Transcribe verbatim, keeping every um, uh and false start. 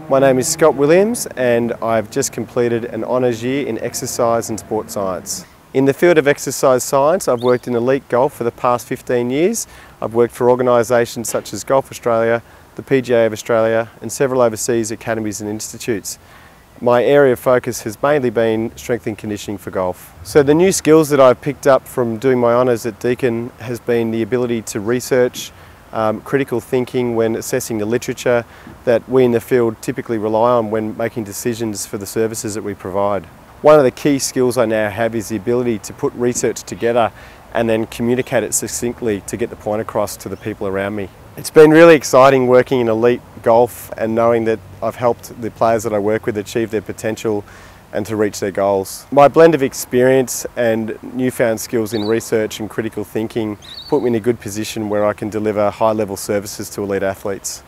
My name is Scott Williams and I've just completed an honours year in exercise and sport science. In the field of exercise science, I've worked in elite golf for the past fifteen years. I've worked for organisations such as Golf Australia, the P G A of Australia and several overseas academies and institutes. My area of focus has mainly been strength and conditioning for golf. So the new skills that I've picked up from doing my honours at Deakin has been the ability to research, um, critical thinking when assessing the literature that we in the field typically rely on when making decisions for the services that we provide. One of the key skills I now have is the ability to put research together and then communicate it succinctly to get the point across to the people around me. It's been really exciting working in elite golf and knowing that I've helped the players that I work with achieve their potential and to reach their goals. My blend of experience and newfound skills in research and critical thinking put me in a good position where I can deliver high-level services to elite athletes.